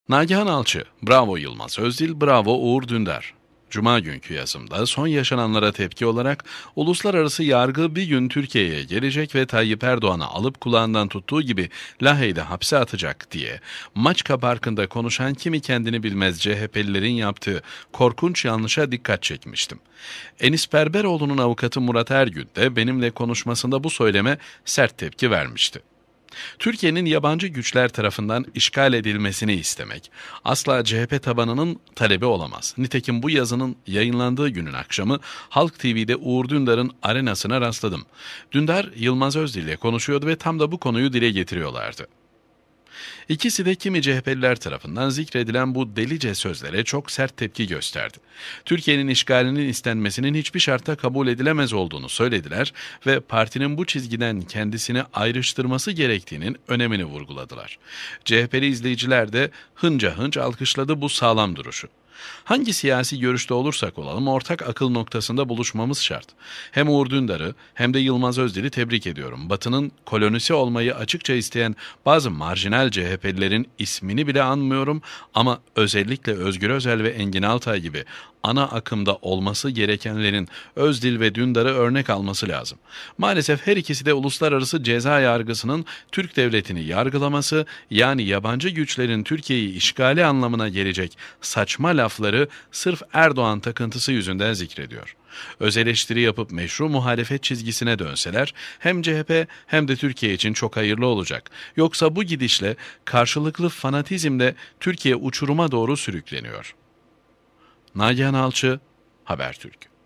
Nagihan Alçı, bravo Yılmaz Özdil, bravo Uğur Dündar. Cuma günkü yazımda son yaşananlara tepki olarak uluslararası yargı bir gün Türkiye'ye gelecek ve Tayyip Erdoğan'ı alıp kulağından tuttuğu gibi Lahey'de hapse atacak diye Maçka Parkı'nda konuşan kimi kendini bilmez CHP'lilerin yaptığı korkunç yanlışa dikkat çekmiştim. Enis Berberoğlu'nun avukatı Murat Ergün de benimle konuşmasında bu söyleme sert tepki vermişti. Türkiye'nin yabancı güçler tarafından işgal edilmesini istemek asla CHP tabanının talebi olamaz. Nitekim bu yazının yayınlandığı günün akşamı Halk TV'de Uğur Dündar'ın arenasına rastladım. Dündar, Yılmaz Özdil ile konuşuyordu ve tam da bu konuyu dile getiriyorlardı. İkisi de kimi CHP'liler tarafından zikredilen bu delice sözlere çok sert tepki gösterdi. Türkiye'nin işgalinin istenmesinin hiçbir şartta kabul edilemez olduğunu söylediler ve partinin bu çizgiden kendisini ayrıştırması gerektiğinin önemini vurguladılar. CHP'li izleyiciler de hınca hınç alkışladı bu sağlam duruşu. Hangi siyasi görüşte olursak olalım ortak akıl noktasında buluşmamız şart. Hem Uğur Dündar'ı hem de Yılmaz Özdil'i tebrik ediyorum. Batı'nın kolonisi olmayı açıkça isteyen bazı marjinal CHP'lilerin ismini bile anmıyorum ama özellikle Özgür Özel ve Engin Altay gibi ana akımda olması gerekenlerin Özdil ve Dündar'ı örnek alması lazım. Maalesef her ikisi de uluslararası ceza yargısının Türk devletini yargılaması, yani yabancı güçlerin Türkiye'yi işgali anlamına gelecek saçma lafları sırf Erdoğan takıntısı yüzünden zikrediyor. Öz eleştiri yapıp meşru muhalefet çizgisine dönseler hem CHP hem de Türkiye için çok hayırlı olacak. Yoksa bu gidişle karşılıklı fanatizmle Türkiye uçuruma doğru sürükleniyor. Nagihan Alçı, Habertürk.